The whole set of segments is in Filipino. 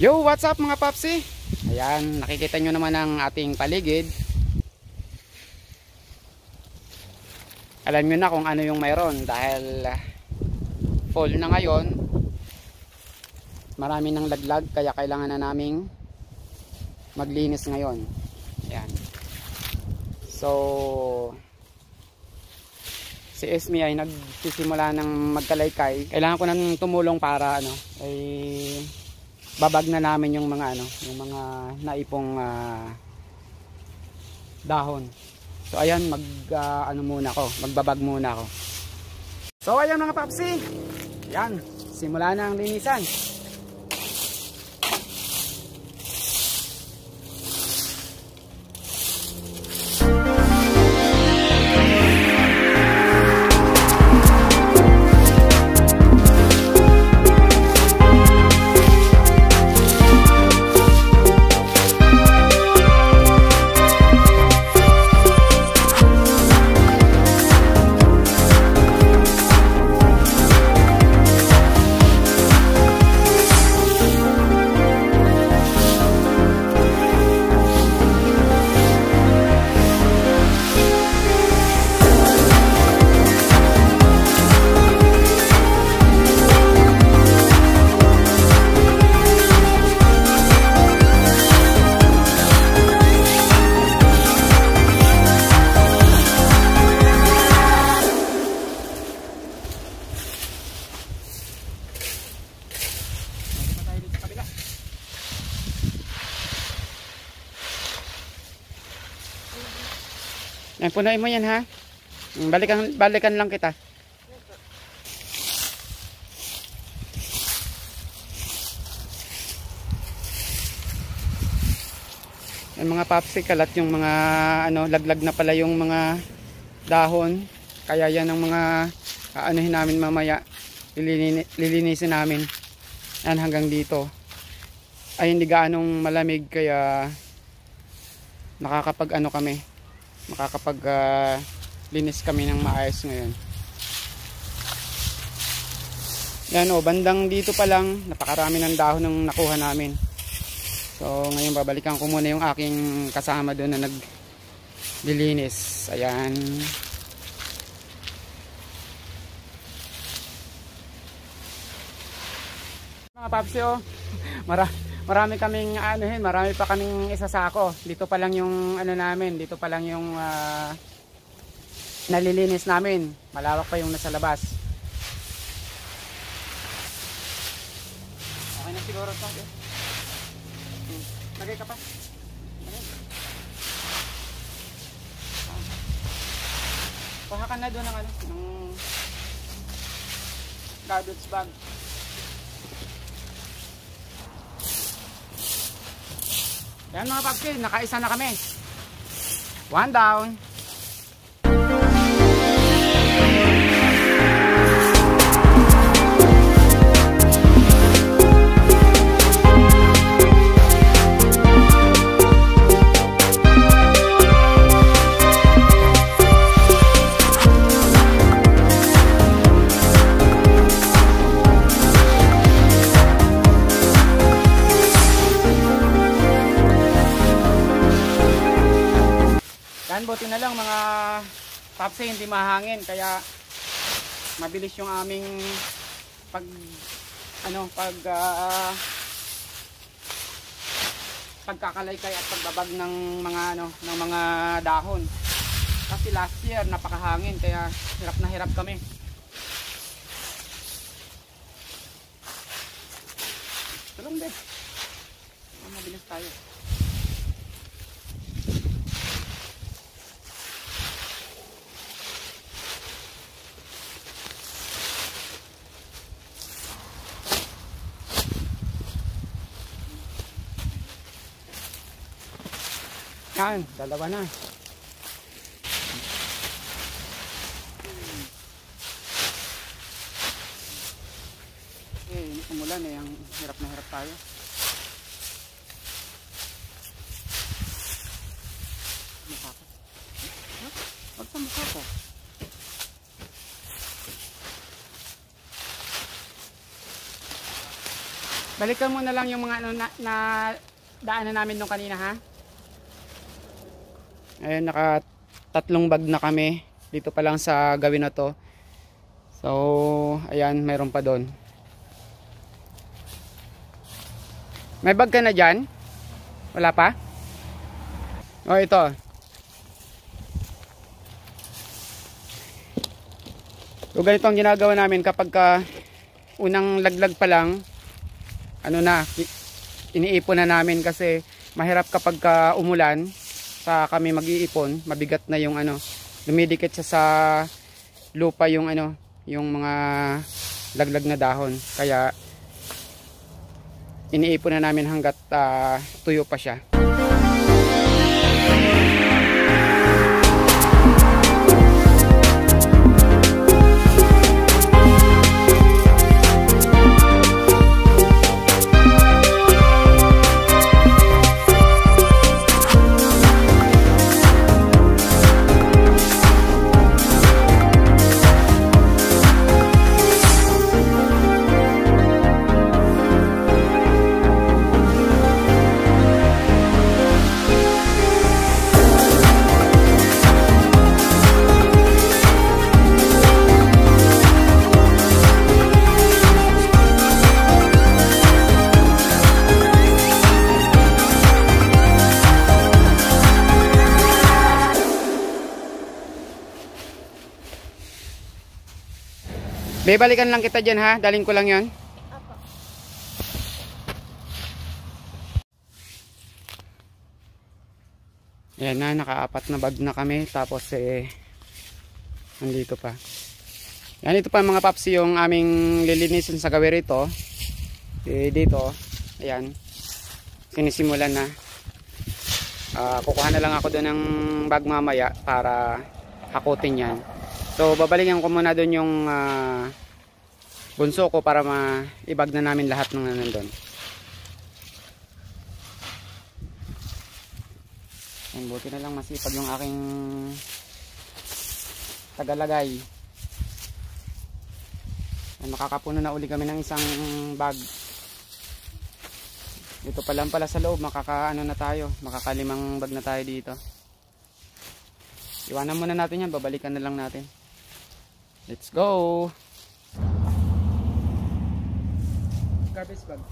Yo, what's up mga papsi? Ayan, nakikita nyo naman ang ating paligid. Alam nyo na kung ano yung mayroon dahil fall na ngayon. Marami ng laglag kaya kailangan na naming maglinis ngayon. Ayan. So si Esme ay nagsisimula ng magkalaykay. Kailangan ko nang tumulong para ay babag na namin yung mga yung mga naipong dahon. So ayan, magbabag muna ako. So ayan mga papsi. Yan, simula na ang linisan. Yan, punuin mo yan ha. Balikan lang kita. Yan mga papsi, kalat yung mga laglag na pala yung mga dahon. Kaya yan ang mga anuhin namin mamaya. Lilinisin namin. Yan hanggang dito. Ay hindi gaanong malamig kaya nakakapag kami. Makakapag linis kami ng maayos ngayon. Yan bandang dito pa lang napakarami ng dahon ng nakuha namin. So ngayon babalikan ko muna yung aking kasama doon na naglilinis. Ayan. Mga papsi marami kaming marami pa kaming isasako. Dito pa lang yung namin, dito pa lang yung nalilinis namin. Malawak pa yung nasa labas. Okay na siguro to. Lagay ka pa. Kuha ka na doon ng ng garbage bag. Yan mga papsi, nakaisa na kami. One down. Buti na lang mga papsi hindi mahangin kaya mabilis yung aming pagkakalaykay at pagbabag ng mga dahon. Kasi last year napakahangin kaya hirap na hirap kami. Tulong din. Mabilis tayo. Yan, dalawa na. Umulan ang hirap na hirap tayo. Mukha ko. Wag sa mukha ko. Balikan mo na lang yung mga ano na daanan namin nung kanina, ha. Ayun, naka 3 bag na kami dito pa lang sa gawin na to. So ayan, mayroon pa doon. May bag ka na dyan? Wala pa? Oh, ito. So ganito ang ginagawa namin kapag unang laglag pa lang, ano na, iniipon na namin kasi mahirap kapag umulan sa kami mag-iipon, mabigat na yung ano, dumidikit siya sa lupa yung ano, yung mga laglag na dahon. Kaya iniipon na namin hanggat tuyo pa siya. Be, balikan lang kita dyan, ha. Daling ko lang yon. Opo. Ayan na, naka-4 na bag na kami. Tapos nandito pa. Yan, ito pa mga papsi yung aming lilinisin sa gawin rito. Dito, ayan, sinisimulan na. Kukuha na lang ako doon ng bag mamaya para hakutin yan. So babalikan ko muna doon yung bunso ko para maibag na namin lahat ng nandun. Yan, buti na lang masipag yung aking tagalagay. Yan, makakapuno na uli kami ng isang bag. Dito pa lang pala sa loob, makakaano na tayo, makakalimang bag na tayo dito. Iwanan muna natin yan, babalikan na lang natin. Let's go! Garbage bag.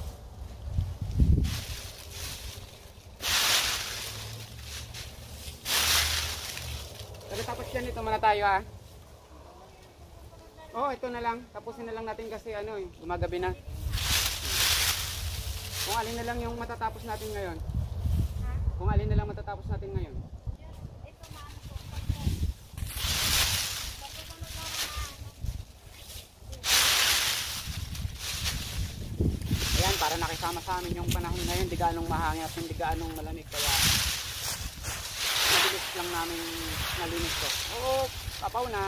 Tapos yan, ito muna tayo, ha. Oh, ito na lang. Tapusin na lang natin kasi ano gumagabi na. Kung alin na lang yung matatapos natin ngayon. Kung alin na lang matatapos natin ngayon. Ayan, para nakisama sa amin yung panahon ngayon, di gaanong mahangin at hindi gaanong malamig, kaya mabilis lang namin nalinis ko. Oo, kapaw na.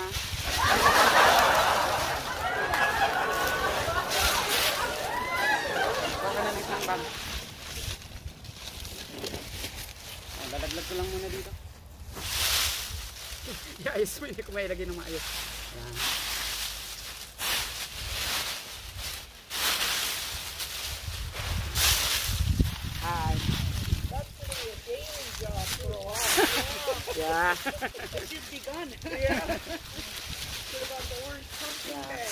Baka na ng isang bag. Lalaglag ko lang muna dito. Ayos mo, hindi ko mailagay ng maayos. Ayan. Hi. That's gonna be a daily job for a while. Yeah. It should be done. Yeah. Should have got the orange pumpkin bag.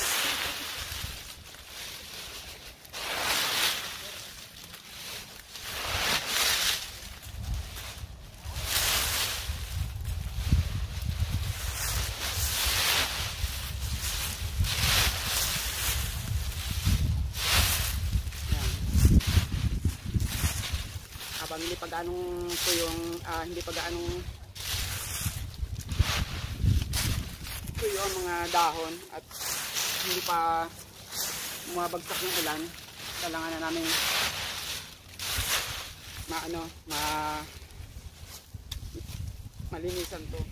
Habang hindi pa gaanong tuyong hindi pa gaanong tuyo ang mga dahon at hindi pa bumabagsak ng ulan, kailangan na namin malinisan to.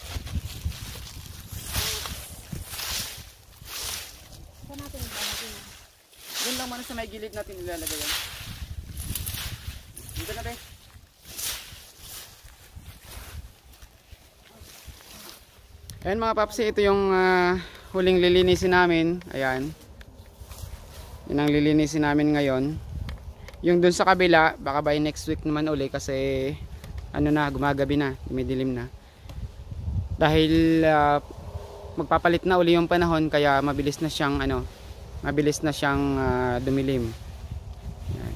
Saan natin ilalagay? Yun lang muna sa may gilid natin ilalagay yan. Dito na, be. Ayan mga papsi, ito yung huling lilinisin namin. Ayan. Yun ang lilinisin namin ngayon. Yung dun sa kabila, baka by next week naman uli kasi ano na, gumagabi na, dumidilim na. Dahil magpapalit na uli yung panahon kaya mabilis na siyang dumilim. Yan.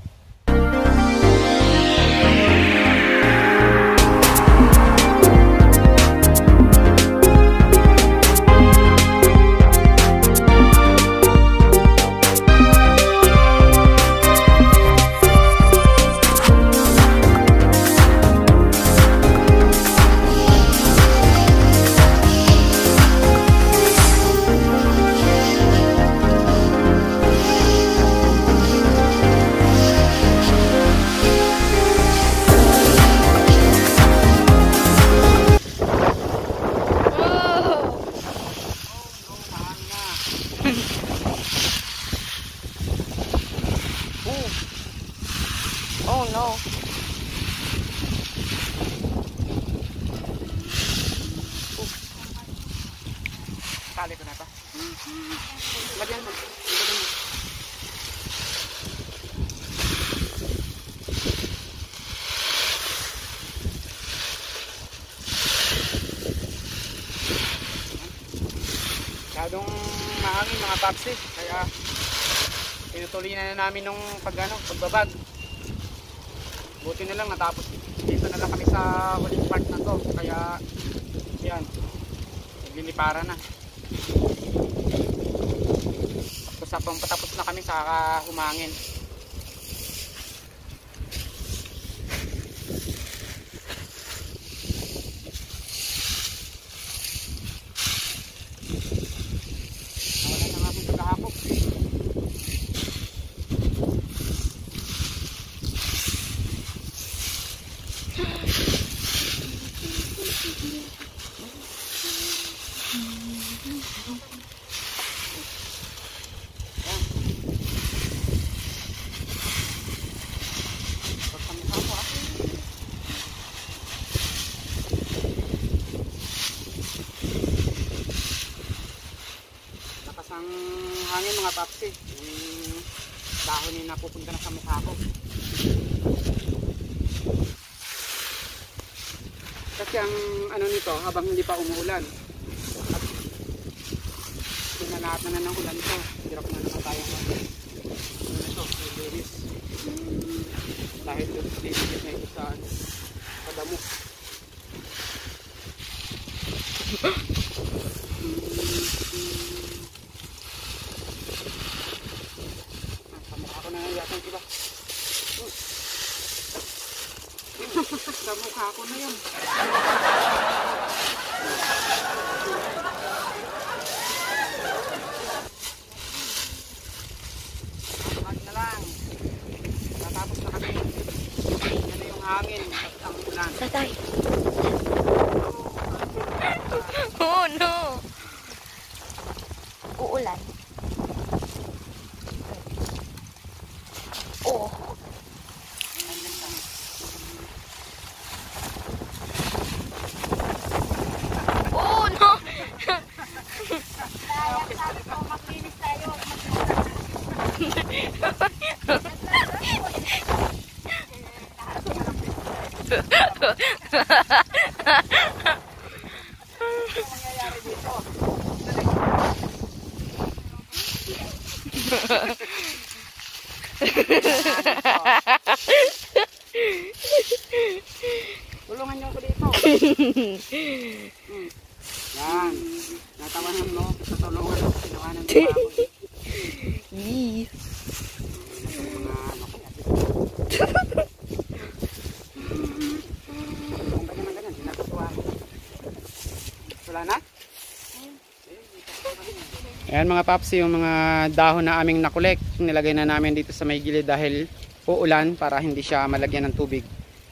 Oh no. Tali ko na ito. Lagyan mo. Lagyan mo. Masyadong mahangin mga papsi. Kaya tinutuloy na namin nung pagbabag. Buti na lang natapos dito na lang kami sa huling part na to. Kaya yan, naglilipara na. Patapos na kami sa humangin. Nawala na nga po sa kahapon. Lakas ang hangin mga papsi. Yung dahon yung napupunta na sa mukha ko. Kasi ang ano nito, habang hindi pa umuulan at pinanatan na ng ulan ito, hirap na naman tayo lilis dahil lilis na ito sa damo. Sa mukha ko na yata iba. Sa mukha ko na yun. Tapos na lang. Natapos na kami. Yan na yung hangin at ang ulan. Tatay. Oh no. Uulan. Oh. Oh no. Tulungan niyo ako dito. Yan. Natawanan mo. Tutulungan ako. Tinawanan mo ako. Yee. Mga ano ko. Kung ganyan. Sinatutuwa. Wala na? Ayan mga papsi, yung mga dahon na aming nakolek, nilagay na namin dito sa may gilid dahil uulan para hindi siya malagyan ng tubig.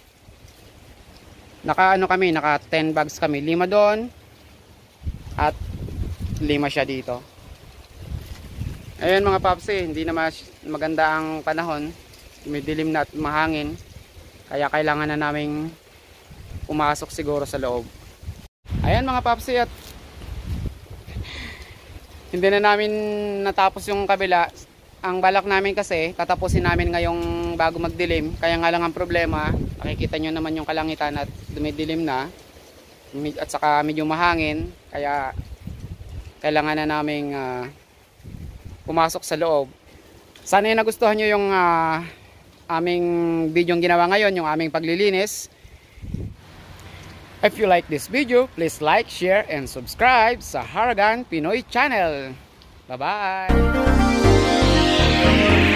Naka 10 bags kami, 5 doon at 5 siya dito. Ayan mga papsi, hindi na maganda ang panahon, dumidilim na at mahangin, kaya kailangan na naming pumasok siguro sa loob. Ayan mga papsi, at hindi na namin natapos yung kabila ang balak namin kasi, tatapusin namin ngayong bago magdilim. Kaya nga lang ang problema, nakikita nyo naman yung kalangitan at dumidilim na. At saka medyo mahangin. Kaya kailangan na naming pumasok sa loob. Sana yung nagustuhan nyo yung aming video ginawa ngayon, yung aming paglilinis. If you like this video, please like, share, and subscribe sa Haragan Pinoy Channel. Bye-bye!